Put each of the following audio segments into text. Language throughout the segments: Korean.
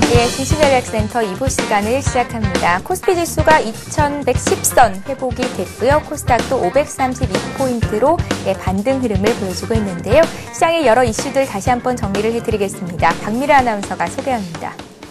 예, 주식전략센터 2부 시간을 시작합니다. 코스피 지수가 2110선 회복이 됐고요. 코스닥도 532포인트로 반등 흐름을 보여주고 있는데요. 시장의 여러 이슈들 다시 한번 정리를 해드리겠습니다. 박미래 아나운서가 소개합니다.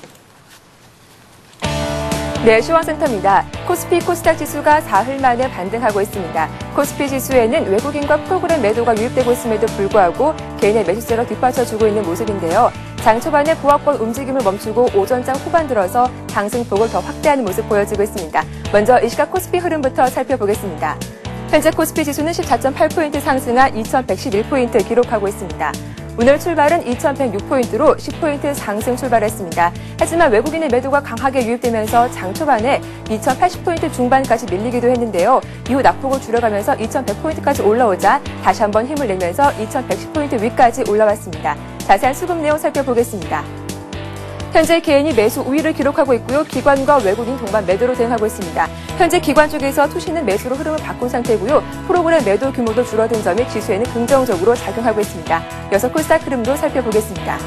네, 시황센터입니다. 코스피 코스닥 지수가 사흘 만에 반등하고 있습니다. 코스피 지수에는 외국인과 프로그램 매도가 유입되고 있음에도 불구하고 개인의 매수세가 뒷받쳐주고 있는 모습인데요. 장 초반에 보합권 움직임을 멈추고 오전장 후반 들어서 상승폭을 더 확대하는 모습 보여지고 있습니다. 먼저 이 시각 코스피 흐름부터 살펴보겠습니다. 현재 코스피 지수는 14.8포인트 상승한 2111포인트 기록하고 있습니다. 오늘 출발은 2106포인트로 10포인트 상승 출발했습니다. 하지만 외국인의 매도가 강하게 유입되면서 장 초반에 2080포인트 중반까지 밀리기도 했는데요. 이후 낙폭을 줄여가면서 2100포인트까지 올라오자 다시 한번 힘을 내면서 2110포인트 위까지 올라왔습니다. 자세한 수급 내용 살펴보겠습니다. 현재 개인이 매수 우위를 기록하고 있고요. 기관과 외국인 동반 매도로 대응하고 있습니다. 현재 기관 쪽에서 투시는 매수로 흐름을 바꾼 상태고요. 프로그램 매도 규모도 줄어든 점이 지수에는 긍정적으로 작용하고 있습니다. 이어서 코스닥 흐름도 살펴보겠습니다.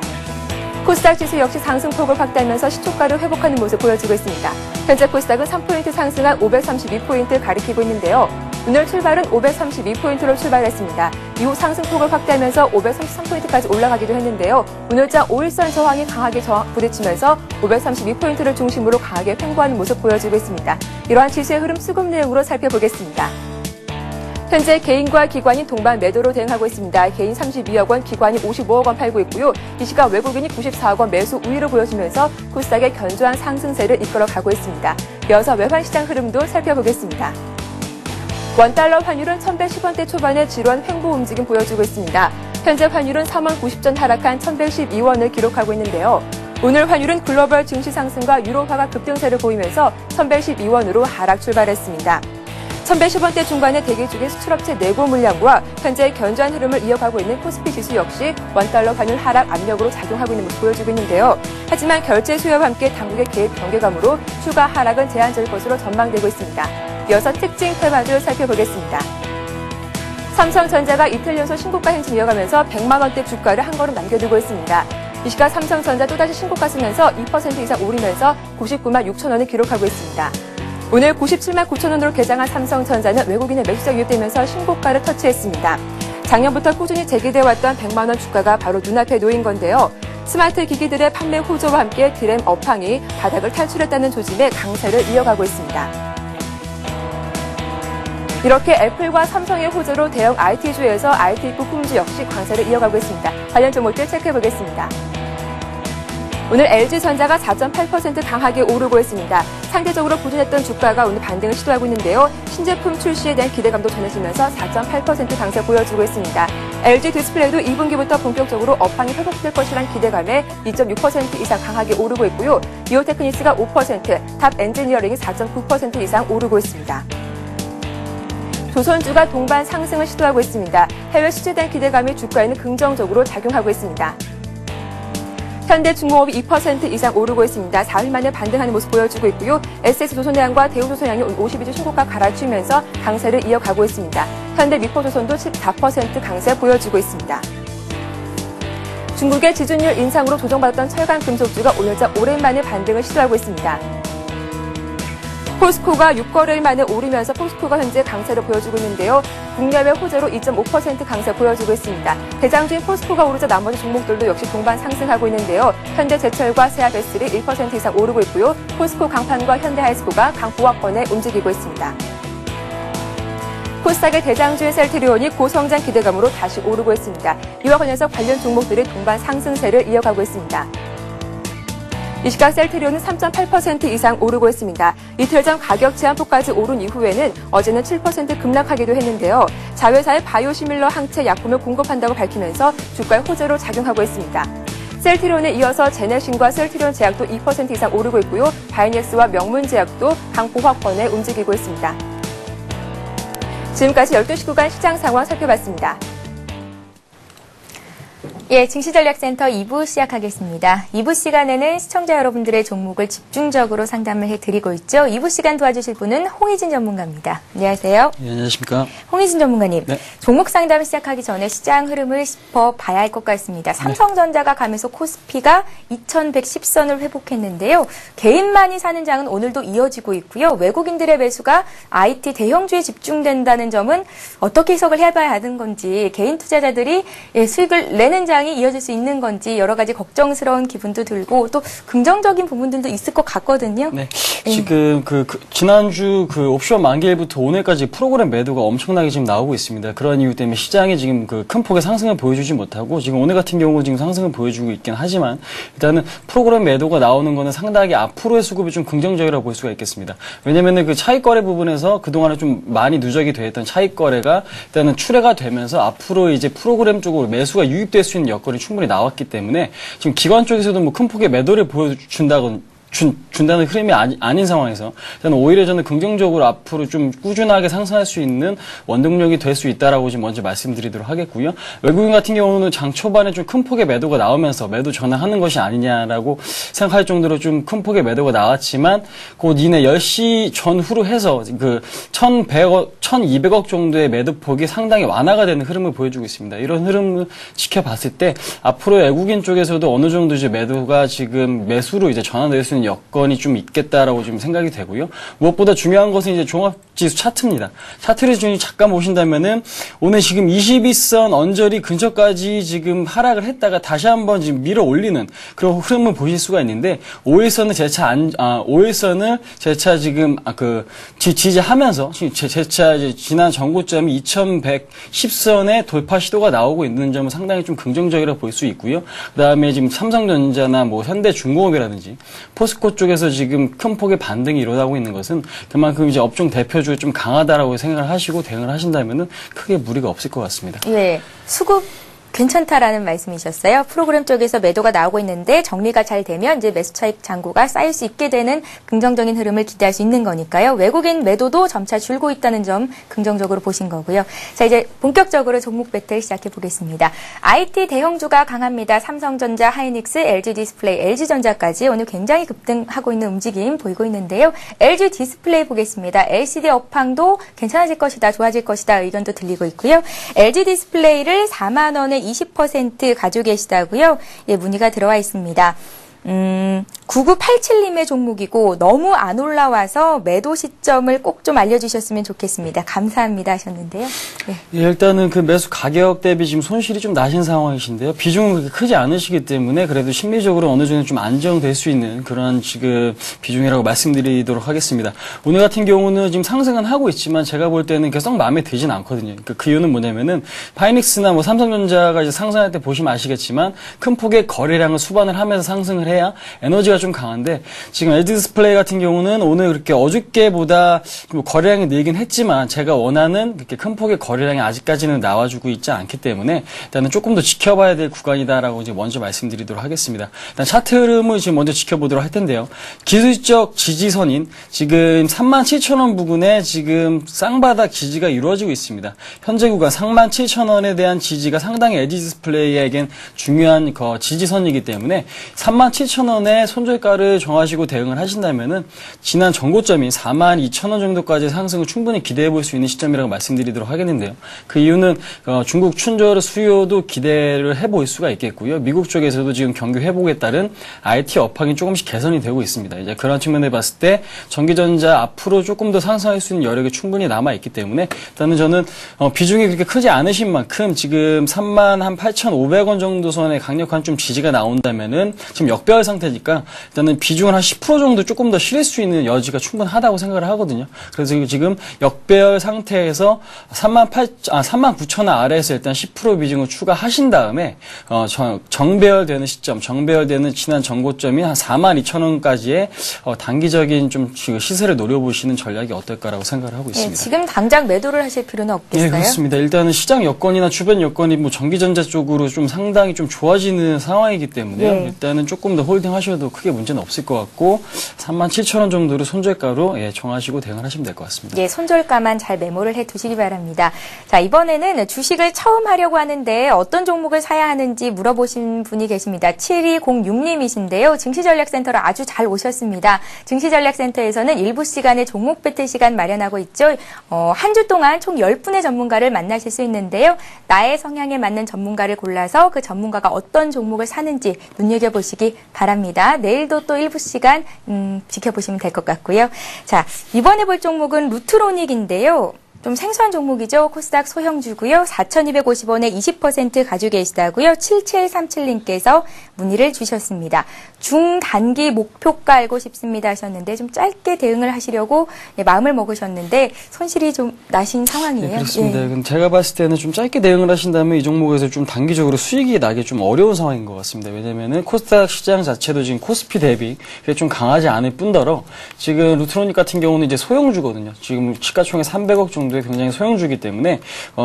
코스닥 지수 역시 상승폭을 확대하면서 시초가를 회복하는 모습 보여주고 있습니다. 현재 코스닥은 3포인트 상승한 532포인트 가리키고 있는데요. 오늘 출발은 532포인트로 출발했습니다. 이후 상승폭을 확대하면서 533포인트까지 올라가기도 했는데요. 오늘장 5일선 저항이 강하게 부딪히면서 532포인트를 중심으로 강하게 횡보하는 모습 보여주고 있습니다. 이러한 지수의 흐름 수급 내용으로 살펴보겠습니다. 현재 개인과 기관이 동반 매도로 대응하고 있습니다. 개인 32억 원, 기관이 55억 원 팔고 있고요. 이 시각 외국인이 94억 원 매수 우위를 보여주면서 코스닥의 견조한 상승세를 이끌어가고 있습니다. 이어서 외환시장 흐름도 살펴보겠습니다. 원달러 환율은 1110원대 초반에 지루한 횡보 움직임 보여주고 있습니다. 현재 환율은 3원 90전 하락한 1112원을 기록하고 있는데요. 오늘 환율은 글로벌 증시 상승과 유로화가 급등세를 보이면서 1112원으로 하락 출발했습니다. 1110원대 중반에 대기 중인 수출업체 내고 물량과 현재 견조한 흐름을 이어가고 있는 코스피 지수 역시 원달러 환율 하락 압력으로 작용하고 있는 모습 보여주고 있는데요. 하지만 결제 수요와 함께 당국의 개입 경계감으로 추가 하락은 제한적일 것으로 전망되고 있습니다. 이어서 특징 테마들 살펴보겠습니다. 삼성전자가 이틀 연속 신고가 행진 이어가면서 100만 원대 주가를 한 걸음 남겨두고 있습니다. 이 시각 삼성전자 또다시 신고가 쓰면서 2% 이상 오르면서 99만 6천 원을 기록하고 있습니다. 오늘 97만 9천 원으로 개장한 삼성전자는 외국인의 매수세가 유입되면서 신고가를 터치했습니다. 작년부터 꾸준히 제기되어 왔던 100만 원 주가가 바로 눈앞에 놓인 건데요. 스마트 기기들의 판매 호조와 함께 디램 업황이 바닥을 탈출했다는 조짐의 강세를 이어가고 있습니다. 이렇게 애플과 삼성의 호조로 대형 IT주에서 IT 부품주 역시 강세를 이어가고 있습니다. 관련 종목들 체크해보겠습니다. 오늘 LG전자가 4.8% 강하게 오르고 있습니다. 상대적으로 부진했던 주가가 오늘 반등을 시도하고 있는데요. 신제품 출시에 대한 기대감도 전해지면서 4.8% 강세 보여주고 있습니다. LG 디스플레이도 2분기부터 본격적으로 업황이 회복될 것이란 기대감에 2.6% 이상 강하게 오르고 있고요. 비오테크니스가 5%, 탑 엔지니어링이 4.9% 이상 오르고 있습니다. 조선주가 동반 상승을 시도하고 있습니다. 해외 수주에 대한 기대감이 주가에는 긍정적으로 작용하고 있습니다. 현대중공업이 2% 이상 오르고 있습니다. 4일 만에 반등하는 모습 보여주고 있고요. SS조선해양과 대우조선해양이 52주 신고가 갈아치우면서 강세를 이어가고 있습니다. 현대미포조선도 14% 강세 보여주고 있습니다. 중국의 지준율 인상으로 조정받았던 철강 금속주가 오늘자 오랜만에 반등을 시도하고 있습니다. 포스코가 6거래일 만에 오르면서 포스코가 현재 강세를 보여주고 있는데요. 국내외 호재로 2.5% 강세 보여주고 있습니다. 대장주인 포스코가 오르자 나머지 종목들도 역시 동반 상승하고 있는데요. 현대제철과 세아베슬이 1% 이상 오르고 있고요. 포스코 강판과 현대하이스코가 강보합권에 움직이고 있습니다. 코스닥의 대장주인 셀트리온이 고성장 기대감으로 다시 오르고 있습니다. 이와 관련해서 관련 종목들이 동반 상승세를 이어가고 있습니다. 이 시각 셀트리온은 3.8% 이상 오르고 있습니다. 이틀 전 가격 제한폭까지 오른 이후에는 어제는 7% 급락하기도 했는데요. 자회사의 바이오시밀러 항체 약품을 공급한다고 밝히면서 주가의 호재로 작용하고 있습니다. 셀트리온에 이어서 제네신과 셀트리온 제약도 2% 이상 오르고 있고요. 바이넥스와 명문제약도 강보합권에 움직이고 있습니다. 지금까지 12시 구간 시장 상황 살펴봤습니다. 예, 증시전략센터 2부 시작하겠습니다. 2부 시간에는 시청자 여러분들의 종목을 집중적으로 상담을 해드리고 있죠. 2부 시간 도와주실 분은 홍희진 전문가입니다. 안녕하세요. 네, 안녕하십니까. 홍희진 전문가님, 네. 종목 상담 시작하기 전에 시장 흐름을 짚어봐야 할 것 같습니다. 삼성전자가 가면서 코스피가 2110선을 회복했는데요. 개인만이 사는 장은 오늘도 이어지고 있고요. 외국인들의 매수가 IT 대형주에 집중된다는 점은 어떻게 해석을 해봐야 하는 건지, 개인 투자자들이 수익을 내는 장이 이어질 수 있는 건지 여러 가지 걱정스러운 기분도 들고 또 긍정적인 부분들도 있을 것 같거든요. 네. 지금 지난주 옵션 만기일부터 오늘까지 프로그램 매도가 엄청나게 지금 나오고 있습니다. 그런 이유 때문에 시장이 지금 큰 폭의 상승을 보여주지 못하고 지금 오늘 같은 경우 지금 상승을 보여주고 있긴 하지만 일단은 프로그램 매도가 나오는 거는 상당히 앞으로의 수급이 좀 긍정적이라고 볼 수가 있겠습니다. 왜냐면은 그 차익 거래 부분에서 그동안에 좀 많이 누적이 돼 있던 차익 거래가 일단은 출회가 되면서 앞으로 이제 프로그램 쪽으로 매수가 유입될 수 있는 여건이 충분히 나왔기 때문에 지금 기관 쪽에서도 뭐 큰 폭의 매도를 준다는 흐름이 아닌 상황에서 저는 오히려 저는 긍정적으로 앞으로 좀 꾸준하게 상승할 수 있는 원동력이 될 수 있다라고 지금 먼저 말씀드리도록 하겠고요. 외국인 같은 경우는 장 초반에 좀 큰 폭의 매도가 나오면서 매도 전환하는 것이 아니냐라고 생각할 정도로 좀 큰 폭의 매도가 나왔지만 곧 이내 10시 전후로 해서 1,200억 정도의 매도폭이 상당히 완화가 되는 흐름을 보여주고 있습니다. 이런 흐름을 지켜봤을 때 앞으로 외국인 쪽에서도 어느 정도 이제 매도가 지금 매수로 이제 전환될 수 있는 여건이 좀 있겠다라고 좀 생각이 되고요. 무엇보다 중요한 것은 이제 종합지수 차트입니다. 차트를 좀 잠깐 보신다면은 오늘 지금 22선 언저리 근처까지 지금 하락을 했다가 다시 한번 지금 밀어 올리는 그런 흐름을 보실 수가 있는데 5일선을 재차 지금 지지하면서 재차 이제 지난 전고점이 2110선의 돌파 시도가 나오고 있는 점은 상당히 좀 긍정적이라고 볼 수 있고요. 그다음에 지금 삼성전자나 뭐 현대중공업이라든지 포스코 쪽에서 지금 큰 폭의 반등이 일어나고 있는 것은 그만큼 이제 업종 대표주가 좀 강하다라고 생각을 하시고 대응을 하신다면은 크게 무리가 없을 것 같습니다. 예, 수급 괜찮다라는 말씀이셨어요. 프로그램 쪽에서 매도가 나오고 있는데 정리가 잘 되면 이제 매수 차익 잔고가 쌓일 수 있게 되는 긍정적인 흐름을 기대할 수 있는 거니까요. 외국인 매도도 점차 줄고 있다는 점 긍정적으로 보신 거고요. 자, 이제 본격적으로 종목 배틀 시작해 보겠습니다. IT 대형주가 강합니다. 삼성전자, 하이닉스, LG 디스플레이, LG전자까지 오늘 굉장히 급등하고 있는 움직임 보이고 있는데요. LG 디스플레이 보겠습니다. LCD 업황도 괜찮아질 것이다, 좋아질 것이다 의견도 들리고 있고요. LG 디스플레이를 4만 원에 20% 가지고 계시다고요? 예, 문의가 들어와 있습니다. 9987님의 종목이고 너무 안 올라와서 매도 시점을 꼭 좀 알려주셨으면 좋겠습니다. 감사합니다 하셨는데요. 네. 예, 일단은 그 매수 가격 대비 지금 손실이 좀 나신 상황이신데요. 비중은 그렇게 크지 않으시기 때문에 그래도 심리적으로 어느 정도 좀 안정될 수 있는 그런 지금 비중이라고 말씀드리도록 하겠습니다. 오늘 같은 경우는 지금 상승은 하고 있지만 제가 볼 때는 썩 마음에 들진 않거든요. 그러니까 그 이유는 뭐냐면은 하이닉스나 뭐 삼성전자가 이제 상승할 때 보시면 아시겠지만 큰 폭의 거래량을 수반을 하면서 상승을 해야 에너지가 좀 강한데 지금 LG 디스플레이 같은 경우는 오늘 그렇게 어저께보다 뭐 거래량이 늘긴 했지만 제가 원하는 그렇게 큰 폭의 거래량이 아직까지는 나와주고 있지 않기 때문에 일단은 조금 더 지켜봐야 될 구간이다라고 이제 먼저 말씀드리도록 하겠습니다. 일단 차트 흐름을 지금 먼저 지켜보도록 할 텐데요. 기술적 지지선인 지금 37,000원 부근에 지금 쌍바닥 지지가 이루어지고 있습니다. 현재 구간 37,000원에 대한 지지가 상당히 LG 디스플레이에겐 중요한 지지선이기 때문에 37,000원에 손절가를 정하시고 대응을 하신다면은 지난 전고점인 42,000원 정도까지 상승을 충분히 기대해 볼 수 있는 시점이라고 말씀드리도록 하겠는데요. 그 이유는 중국 춘절 수요도 기대를 해볼 수가 있겠고요. 미국 쪽에서도 지금 경기 회복에 따른 IT 업황이 조금씩 개선이 되고 있습니다. 이제 그런 측면에 봤을 때 전기전자 앞으로 조금 더 상승할 수 있는 여력이 충분히 남아 있기 때문에 일단은 저는 비중이 그렇게 크지 않으신 만큼 지금 38,500원 정도 선에 강력한 좀 지지가 나온다면은 지금 역배열 상태니까 일단은 비중을 한 10% 정도 조금 더 실을 수 있는 여지가 충분하다고 생각을 하거든요. 그래서 지금 역배열 상태에서 39,000원 아래에서 일단 10% 비중을 추가하신 다음에 정배열되는 시점, 정배열되는 지난 전고점이 한 42,000원까지의 단기적인 좀 시세를 노려보시는 전략이 어떨까라고 생각을 하고 있습니다. 네, 지금 당장 매도를 하실 필요는 없겠어요? 네, 그렇습니다. 일단은 시장 여건이나 주변 여건이 뭐 전기전자 쪽으로 좀 상당히 좀 좋아지는 상황이기 때문에요. 네. 일단은 조금 더 더 홀딩하셔도 크게 문제는 없을 것 같고 37,000원 정도로 손절가로 정하시고 대응을 하시면 될 것 같습니다. 예, 손절가만 잘 메모를 해두시기 바랍니다. 자, 이번에는 주식을 처음 하려고 하는데 어떤 종목을 사야 하는지 물어보신 분이 계십니다. 7206님이신데요. 증시전략센터로 아주 잘 오셨습니다. 증시전략센터에서는 일부 시간에 종목 배틀 시간 마련하고 있죠. 한 주 동안 총 10분의 전문가를 만나실 수 있는데요. 나의 성향에 맞는 전문가를 골라서 그 전문가가 어떤 종목을 사는지 눈여겨보시기 바랍니다. 내일도 또 일부 시간 지켜보시면 될 것 같고요. 자, 이번에 볼 종목은 루트로닉인데요. 좀 생소한 종목이죠. 코스닥 소형주고요. 4,250원에 20% 가지고 계시다고요. 7737님께서 문의를 주셨습니다. 중단기 목표가 알고 싶습니다 하셨는데 좀 짧게 대응을 하시려고 마음을 먹으셨는데 손실이 좀 나신 상황이에요. 네, 그렇습니다. 예. 제가 봤을 때는 좀 짧게 대응을 하신다면 이 종목에서 좀 단기적으로 수익이 나기 좀 어려운 상황인 것 같습니다. 왜냐면은 코스닥 시장 자체도 지금 코스피 대비 좀 강하지 않을 뿐더러 지금 루트로닉 같은 경우는 이제 소형주거든요. 지금 시가총액 300억 정도 굉장히 소형주기 때문에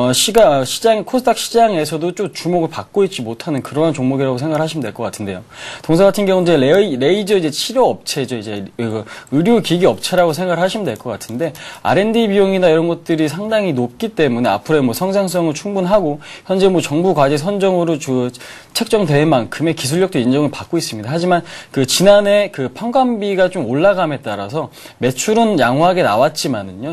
코스닥 시장에서도 좀 주목을 받고 있지 못하는 그러한 종목이라고 생각을 하시면 될 것 같은데요. 동사 같은 경우는 이제 레이저 이제 치료 업체죠. 이제 의료 기기 업체라고 생각을 하시면 될 것 같은데 R&D 비용이나 이런 것들이 상당히 높기 때문에 앞으로의 뭐 성장성은 충분하고 현재 뭐 정부 과제 선정으로 책정될 만큼의 기술력도 인정을 받고 있습니다. 하지만 지난해 판관비가 좀 올라감에 따라서 매출은 양호하게 나왔지만은요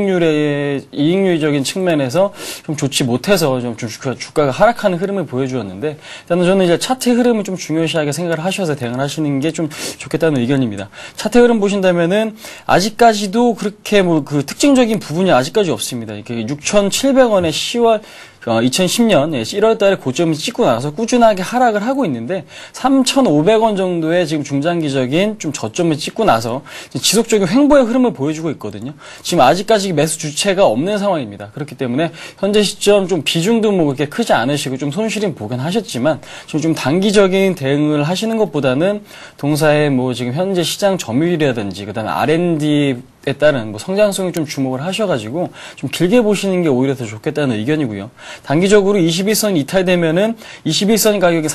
이익률적인 측면에서 좀 좋지 못해서 좀 주가가 하락하는 흐름을 보여주었는데 일단은 저는 이제 차트 흐름을 좀 중요시하게 생각을 하셔서 대응을 하시는 게 좀 좋겠다는 의견입니다. 차트 흐름 보신다면은 아직까지도 그렇게 특징적인 부분이 아직까지 없습니다. 이렇게 6,700원에 2010년 1월 달에 고점을 찍고 나서 꾸준하게 하락을 하고 있는데 3,500원 정도의 지금 중장기적인 좀 저점을 찍고 나서 지속적인 횡보의 흐름을 보여주고 있거든요. 지금 아직까지 매수 주체가 없는 상황입니다. 그렇기 때문에 현재 시점 좀 비중도 뭐 그렇게 크지 않으시고 좀 손실은 보긴 하셨지만 좀 단기적인 대응을 하시는 것보다는 동사의 뭐 지금 현재 시장 점유율이라든지 그다음에 R&D 에 따른 성장성에 좀 주목을 하셔가지고 좀 길게 보시는 게 오히려 더 좋겠다는 의견이고요. 단기적으로 21선 이탈되면은 21선 가격이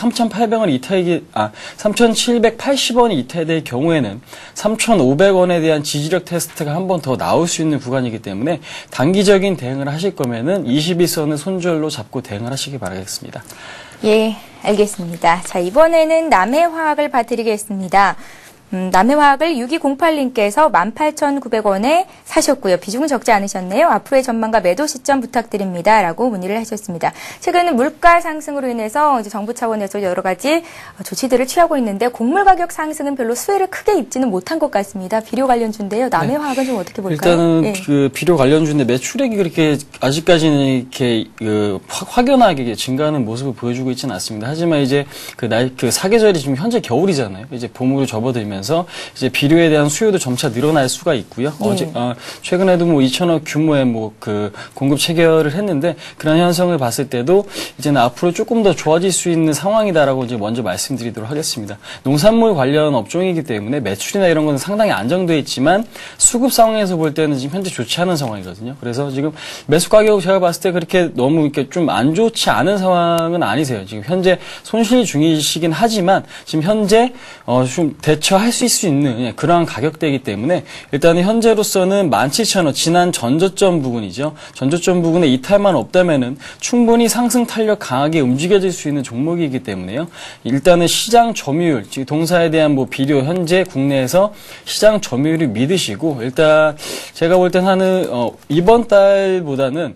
3,780원이 이탈될 경우에는 3,500원에 대한 지지력 테스트가 한 번 더 나올 수 있는 구간이기 때문에 단기적인 대응을 하실 거면은 21선을 손절로 잡고 대응을 하시기 바라겠습니다. 예, 알겠습니다. 자, 이번에는 남해화학을 봐드리겠습니다. 남해화학을 6208님께서 18,900원에 사셨고요. 비중은 적지 않으셨네요. 앞으로의 전망과 매도 시점 부탁드립니다. 라고 문의를 하셨습니다. 최근 물가 상승으로 인해서 이제 정부 차원에서 여러 가지 조치들을 취하고 있는데 곡물 가격 상승은 별로 수혜를 크게 입지는 못한 것 같습니다. 비료 관련주인데요. 남해화학은 좀 어떻게 볼까요? 일단은 비료 관련주인데 매출액이 그렇게 아직까지는 이렇게 확연하게 증가하는 모습을 보여주고 있지는 않습니다. 하지만 이제 사계절이 지금 현재 겨울이잖아요. 이제 봄으로 접어들면서 이제 비료에 대한 수요도 점차 늘어날 수가 있고요. 최근에도 2천억 규모의 공급 체결을 했는데 그런 현상을 봤을 때도 이제는 앞으로 조금 더 좋아질 수 있는 상황이다라고 이제 먼저 말씀드리도록 하겠습니다. 농산물 관련 업종이기 때문에 매출이나 이런 건 상당히 안정되어 있지만 수급 상황에서 볼 때는 지금 현재 좋지 않은 상황이거든요. 그래서 지금 매수 가격 제가 봤을 때 그렇게 너무 이렇게 좀 안 좋지 않은 상황은 아니세요. 지금 현재 손실 중이시긴 하지만 지금 현재 좀 대처할 수 있는 그러한 가격대이기 때문에 일단은 현재로서는 17,000원 지난 전저점 부근이죠. 전저점 부근에 이탈만 없다면은 충분히 상승 탄력 강하게 움직여질 수 있는 종목이기 때문에요. 일단은 시장 점유율, 즉 동사에 대한 비료 현재 국내에서 시장 점유율을 믿으시고 일단 제가 볼 땐 이번 달보다는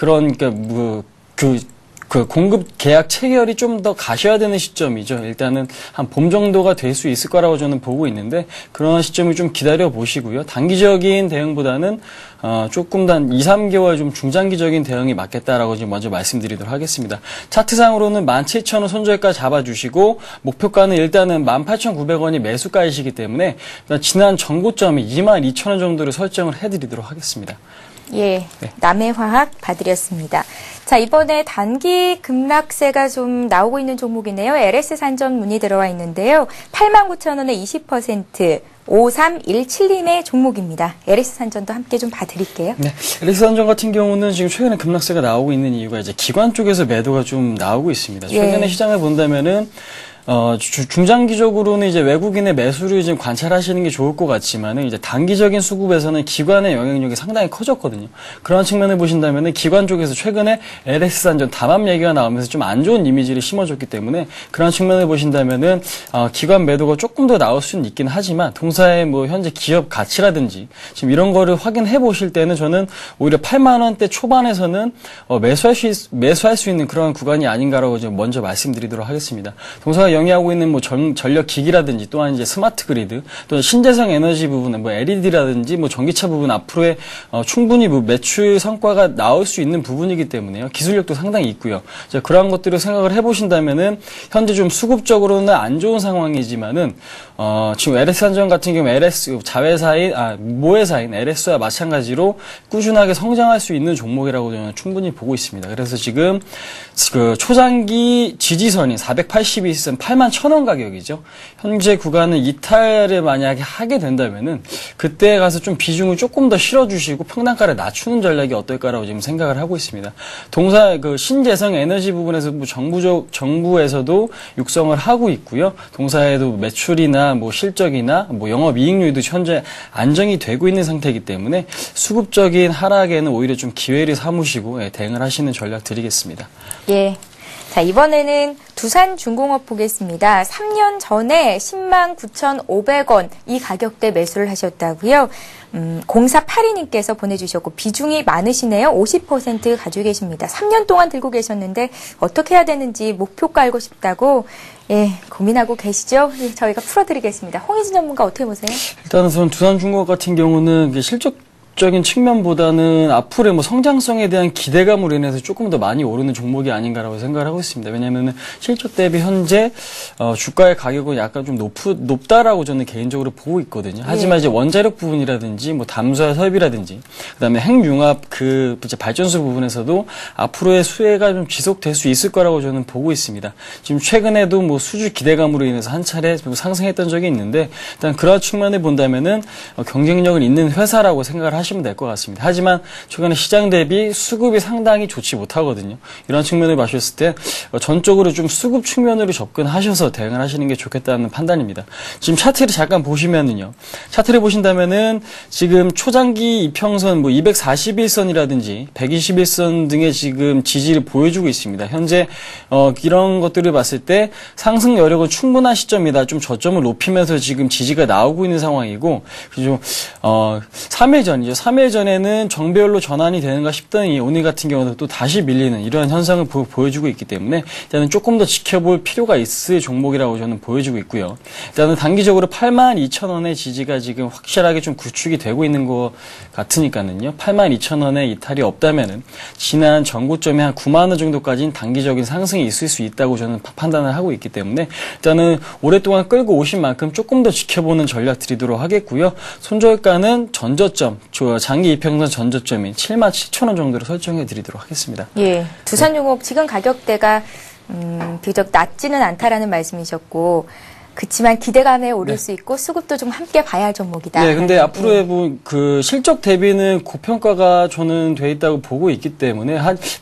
공급 계약 체결이 좀 더 가셔야 되는 시점이죠. 일단은 한 봄 정도가 될 수 있을 거라고 저는 보고 있는데 그런 시점을 좀 기다려 보시고요. 단기적인 대응보다는 조금 더 한 2, 3개월 좀 중장기적인 대응이 맞겠다라고 지금 먼저 말씀드리도록 하겠습니다. 차트상으로는 17,000원 손절가 잡아주시고 목표가는 일단은 18,900원이 매수가이시기 때문에 지난 전고점이 22,000원 정도를 설정을 해드리도록 하겠습니다. 예, 남해화학 봐드렸습니다. 자, 이번에 단기 급락세가 좀 나오고 있는 종목이네요. LS 산전 문의 들어와 있는데요. 89,000원에 20%, 5317님의 종목입니다. LS 산전도 함께 좀 봐드릴게요. 네, LS 산전 같은 경우는 지금 최근에 급락세가 나오고 있는 이유가 이제 기관 쪽에서 매도가 좀 나오고 있습니다. 최근에 시장을 본다면은 중장기적으로는 이제 외국인의 매수를 좀 관찰하시는 게 좋을 것 같지만은 이제 단기적인 수급에서는 기관의 영향력이 상당히 커졌거든요. 그런 측면을 보신다면은 기관 쪽에서 최근에 LS산전 담합 얘기가 나오면서 좀 안 좋은 이미지를 심어줬기 때문에 그런 측면을 보신다면은 기관 매도가 조금 더 나올 수는 있긴 하지만 동사의 뭐 현재 기업 가치라든지 지금 이런 거를 확인해 보실 때는 저는 오히려 8만 원대 초반에서는 매수할 수 있는 그런 구간이 아닌가라고 좀 먼저 말씀드리도록 하겠습니다. 동사가 영위하고 있는 뭐 전력 기기라든지 또한 이제 스마트 그리드 또는 신재생 에너지 부분은 뭐 LED라든지 뭐 전기차 부분 앞으로의 충분히 뭐 매출 성과가 나올 수 있는 부분이기 때문에요. 기술력도 상당히 있고요. 그러한 것들을 생각을 해보신다면은 현재 좀 수급적으로는 안 좋은 상황이지만은 지금 LS산전 같은 경우 모회사인 LS와 마찬가지로 꾸준하게 성장할 수 있는 종목이라고 저는 충분히 보고 있습니다. 그래서 지금 그 초장기 지지선인 482선 81,000원 가격이죠. 현재 구간은 이탈을 만약에 하게 된다면은 그때 가서 좀 비중을 조금 더 실어주시고 평단가를 낮추는 전략이 어떨까라고 지금 생각을 하고 있습니다. 동사 그 신재생 에너지 부분에서 뭐 정부에서도 육성을 하고 있고요. 동사에도 매출이나 뭐 실적이나 뭐 영업이익률도 현재 안정이 되고 있는 상태이기 때문에 수급적인 하락에는 오히려 좀 기회를 삼으시고 대응을 하시는 전략 드리겠습니다. 예. 자, 이번에는 두산중공업 보겠습니다. 3년 전에 109,500원 이 가격대 매수를 하셨다고요. 0482님께서 보내주셨고 비중이 많으시네요. 50% 가지고 계십니다. 3년 동안 들고 계셨는데 어떻게 해야 되는지 목표가 알고 싶다고 고민하고 계시죠? 저희가 풀어드리겠습니다. 홍희진 전문가 어떻게 보세요? 일단은 저는 두산중공업 같은 경우는 실적적인 측면보다는 앞으로의 뭐 성장성에 대한 기대감으로 인해서 조금 더 많이 오르는 종목이 아닌가라고 생각을 하고 있습니다. 왜냐하면 실적 대비 현재 주가의 가격은 약간 좀 높다라고 저는 개인적으로 보고 있거든요. 하지만 이제 원자력 부분이라든지 뭐 담수화 설비라든지 그다음에 핵융합 그 발전소 부분에서도 앞으로의 수혜가 좀 지속될 수 있을 거라고 저는 보고 있습니다. 지금 최근에도 뭐 수주 기대감으로 인해서 한 차례 상승했던 적이 있는데 일단 그런 측면을 본다면은 경쟁력을 있는 회사라고 생각을 하시면 될 것 같습니다. 하지만 최근에 시장 대비 수급이 상당히 좋지 못하거든요. 이런 측면을 보셨을 때 전적으로 좀 수급 측면으로 접근하셔서 대응을 하시는 게 좋겠다는 판단입니다. 지금 차트를 잠깐 보시면은요. 차트를 보신다면은 지금 초장기 이평선 뭐 241선이라든지 121선 등의 지금 지지를 보여주고 있습니다. 현재 이런 것들을 봤을 때 상승 여력은 충분한 시점이다. 좀 저점을 높이면서 지금 지지가 나오고 있는 상황이고 그리고 3일 전이죠. 3일 전에는 정배열로 전환이 되는가 싶더니 오늘 같은 경우는 또 다시 밀리는 이러한 현상을 보여주고 있기 때문에 일단은 조금 더 지켜볼 필요가 있을 종목이라고 저는 보여주고 있고요. 일단은 단기적으로 82,000원의 지지가 지금 확실하게 좀 구축이 되고 있는 것 같으니까는요. 82,000원의 이탈이 없다면은 지난 전고점이 한 9만 원 정도까지는 단기적인 상승이 있을 수 있다고 저는 판단을 하고 있기 때문에 일단은 오랫동안 끌고 오신 만큼 조금 더 지켜보는 전략 드리도록 하겠고요. 손절가는 전저점, 장기 이평선 전저점인 77,000원 정도로 설정해 드리도록 하겠습니다. 예, 두산중공업 지금 가격대가 비교적 낮지는 않다라는 말씀이셨고 그렇지만 기대감에 오를 수 있고 수급도 좀 함께 봐야 할 종목이다. 네, 근데 앞으로의 그 실적 대비는 고평가가 저는 돼 있다고 보고 있기 때문에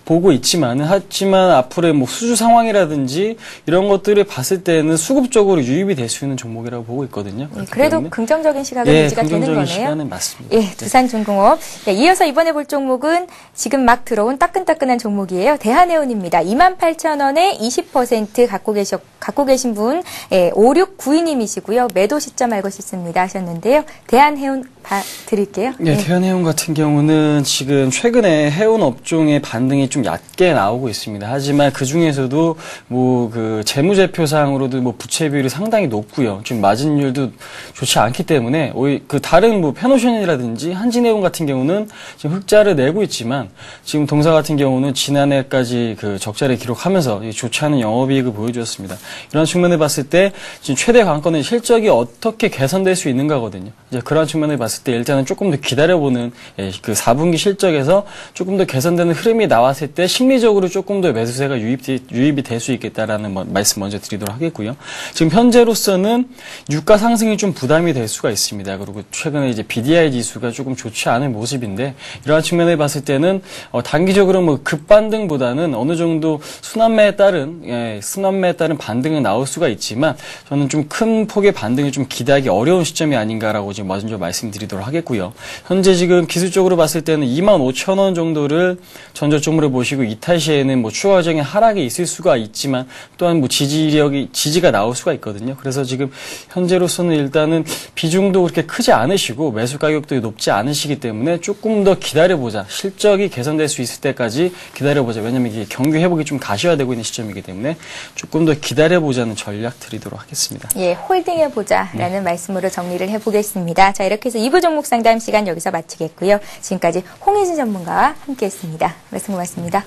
하지만 앞으로의 뭐 수주 상황이라든지 이런 것들을 봤을 때는 수급적으로 유입이 될 수 있는 종목이라고 보고 있거든요. 예, 그래도 때문에. 긍정적인 시각은 유지가 되는 거네요. 시각은 맞습니다. 예, 두산중공업. 네, 이어서 이번에 볼 종목은 지금 막 들어온 따끈따끈한 종목이에요. 대한해운입니다. 28,000원에 20% 갖고 계신 분 5692님이시고요. 매도 시점 알고 싶습니다 하셨는데요. 대한해운 드릴게요. 네, 대한해운 같은 경우는 지금 최근에 해운 업종의 반등이 좀 얕게 나오고 있습니다. 하지만 그 중에서도 뭐 그 재무제표상으로도 뭐 부채 비율이 상당히 높고요. 지금 마진율도 좋지 않기 때문에 그 다른 뭐 페노션이라든지 한진해운 같은 경우는 지금 흑자를 내고 있지만 지금 동사 같은 경우는 지난해까지 그 적자를 기록하면서 좋지 않은 영업이익을 보여주었습니다. 이런 측면을 봤을 때 지금 최대 관건은 실적이 어떻게 개선될 수 있는가거든요. 이제 그런 측면을 봤을 봤을 때 일단은 조금 더 기다려보는 그 4분기 실적에서 조금 더 개선되는 흐름이 나왔을 때 심리적으로 조금 더 매수세가 유입이 될 수 있겠다라는 말씀 먼저 드리도록 하겠고요. 지금 현재로서는 유가 상승이 좀 부담이 될 수가 있습니다. 그리고 최근에 이제 BDI 지수가 조금 좋지 않은 모습인데 이러한 측면에 봤을 때는 단기적으로 뭐 급반등보다는 어느 정도 순환매에 따른 반등은 나올 수가 있지만 저는 좀 큰 폭의 반등을 좀 기대하기 어려운 시점이 아닌가라고 지금 먼저 말씀드리도록 하겠고요. 현재 지금 기술적으로 봤을 때는 25,000원 정도를 전저점으로 보시고 이탈 시에는 뭐 추가적인 하락이 있을 수가 있지만 또한 뭐 지지가 나올 수가 있거든요. 그래서 지금 현재로서는 일단은 비중도 그렇게 크지 않으시고 매수 가격도 높지 않으시기 때문에 조금 더 기다려보자. 실적이 개선될 수 있을 때까지 기다려보자. 왜냐면 이게 경기 회복이 좀 가시화되고 있는 시점이기 때문에 조금 더 기다려보자는 전략 드리도록 하겠습니다. 예, 홀딩해보자라는 말씀으로 정리를 해보겠습니다. 자, 이렇게 해서 2부 종목 상담 시간 여기서 마치겠고요. 지금까지 홍혜진 전문가와 함께했습니다. 말씀 고맙습니다.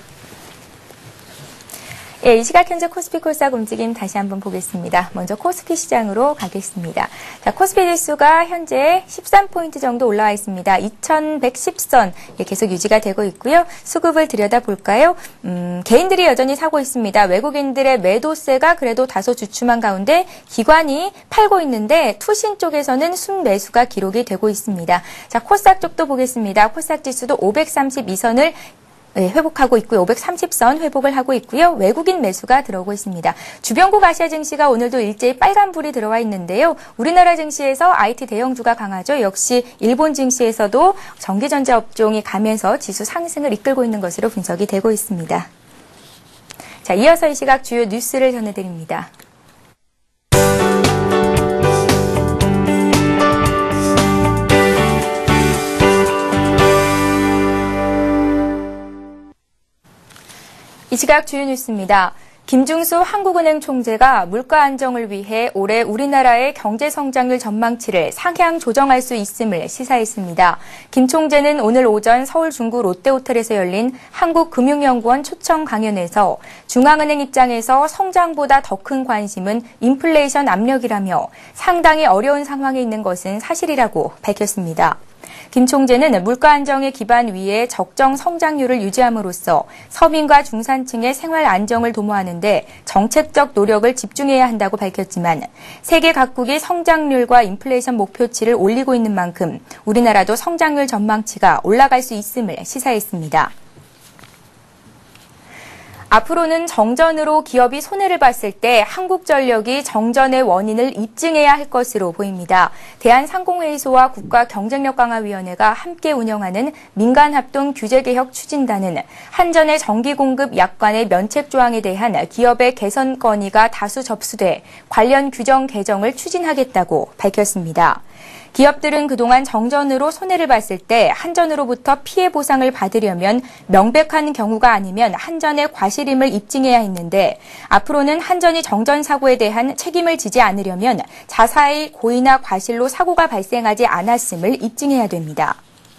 예, 이 시각 현재 코스피 코스닥 움직임 다시 한번 보겠습니다. 먼저 코스피 시장으로 가겠습니다. 자, 코스피 지수가 현재 13포인트 정도 올라와 있습니다. 2110선 계속 유지가 되고 있고요. 수급을 들여다볼까요? 개인들이 여전히 사고 있습니다. 외국인들의 매도세가 그래도 다소 주춤한 가운데 기관이 팔고 있는데 투신 쪽에서는 순매수가 기록이 되고 있습니다. 자, 코스닥 쪽도 보겠습니다. 코스닥 지수도 532선을 회복하고 있고요. 530선 회복을 하고 있고요. 외국인 매수가 들어오고 있습니다. 주변국 아시아 증시가 오늘도 일제히 빨간불이 들어와 있는데요. 우리나라 증시에서 IT 대형주가 강하죠. 역시 일본 증시에서도 전기전자 업종이 가면서 지수 상승을 이끌고 있는 것으로 분석이 되고 있습니다. 자, 이어서 이 시각 주요 뉴스를 전해드립니다. 이 시각 주요 뉴스입니다. 김중수 한국은행 총재가 물가 안정을 위해 올해 우리나라의 경제 성장률 전망치를 상향 조정할 수 있음을 시사했습니다. 김 총재는 오늘 오전 서울 중구 롯데호텔에서 열린 한국금융연구원 초청 강연에서 중앙은행 입장에서 성장보다 더 큰 관심은 인플레이션 압력이라며 상당히 어려운 상황에 있는 것은 사실이라고 밝혔습니다. 김 총재는 물가 안정의 기반 위에 적정 성장률을 유지함으로써 서민과 중산층의 생활 안정을 도모하는 데 정책적 노력을 집중해야 한다고 밝혔지만 세계 각국이 성장률과 인플레이션 목표치를 올리고 있는 만큼 우리나라도 성장률 전망치가 올라갈 수 있음을 시사했습니다. 앞으로는 정전으로 기업이 손해를 봤을 때 한국전력이 정전의 원인을 입증해야 할 것으로 보입니다. 대한상공회의소와 국가경쟁력강화위원회가 함께 운영하는 민간합동 규제개혁 추진단은 한전의 전기공급 약관의 면책 조항에 대한 기업의 개선 건의가 다수 접수돼 관련 규정 개정을 추진하겠다고 밝혔습니다. 기업들은 그동안 정전으로 손해를 봤을 때 한전으로부터 피해 보상을 받으려면 명백한 경우가 아니면 한전의 과실임을 입증해야 했는데 앞으로는 한전이 정전 사고에 대한 책임을 지지 않으려면 자사의 고의나 과실로 사고가 발생하지 않았음을 입증해야 됩니다.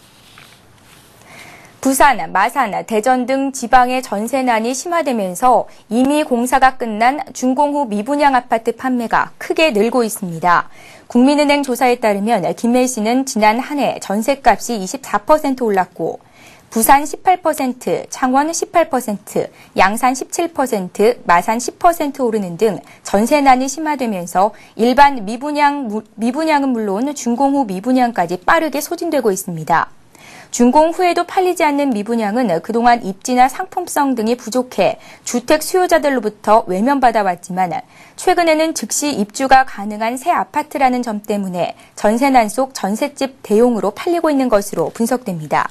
부산, 마산, 대전 등 지방의 전세난이 심화되면서 이미 공사가 끝난 준공후 미분양 아파트 판매가 크게 늘고 있습니다. 국민은행 조사에 따르면 김해 씨는 지난 한 해 전세값이 24% 올랐고 부산 18%, 창원 18%, 양산 17%, 마산 10% 오르는 등 전세난이 심화되면서 일반 미분양은 물론 준공후 미분양까지 빠르게 소진되고 있습니다. 준공 후에도 팔리지 않는 미분양은 그동안 입지나 상품성 등이 부족해 주택 수요자들로부터 외면받아왔지만 최근에는 즉시 입주가 가능한 새 아파트라는 점 때문에 전세난 속 전셋집 대용으로 팔리고 있는 것으로 분석됩니다.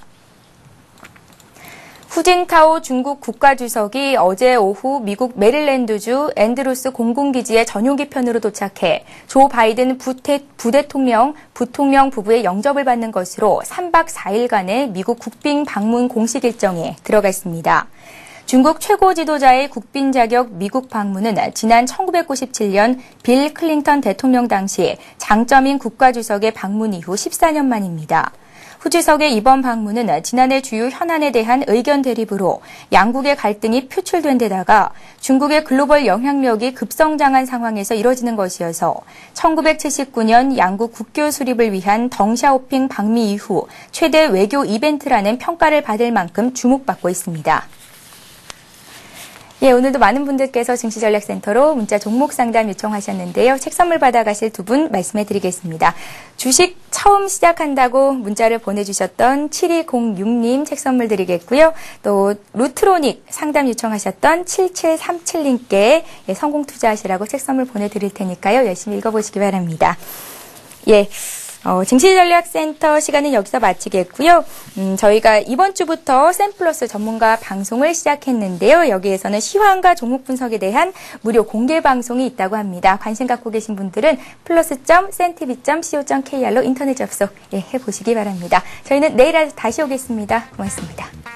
후진타오 중국 국가주석이 어제 오후 미국 메릴랜드주 앤드루스 공군기지의 전용기 편으로 도착해 조 바이든 부통령 부부의 영접을 받는 것으로 3박 4일간의 미국 국빈 방문 공식 일정에 들어갔습니다. 중국 최고 지도자의 국빈 자격 미국 방문은 지난 1997년 빌 클린턴 대통령 당시 장점인 국가주석의 방문 이후 14년 만입니다. 후지석의 이번 방문은 지난해 주요 현안에 대한 의견 대립으로 양국의 갈등이 표출된 데다가 중국의 글로벌 영향력이 급성장한 상황에서 이뤄지는 것이어서 1979년 양국 국교 수립을 위한 덩샤오핑 방미 이후 최대 외교 이벤트라는 평가를 받을 만큼 주목받고 있습니다. 예, 오늘도 많은 분들께서 증시전략센터로 문자 종목 상담 요청하셨는데요. 책 선물 받아가실 두 분 말씀해 드리겠습니다. 주식 처음 시작한다고 문자를 보내주셨던 7206님 책 선물 드리겠고요. 또 루트로닉 상담 요청하셨던 7737님께 예, 성공 투자하시라고 책 선물 보내드릴 테니까요. 열심히 읽어보시기 바랍니다. 예. 증시전략센터 시간은 여기서 마치겠고요. 저희가 이번 주부터 샘플러스 전문가 방송을 시작했는데요. 여기에서는 시황과 종목 분석에 대한 무료 공개 방송이 있다고 합니다. 관심 갖고 계신 분들은 plus.cntv.co.kr로 인터넷 접속 해보시기 바랍니다. 저희는 내일 다시 오겠습니다. 고맙습니다.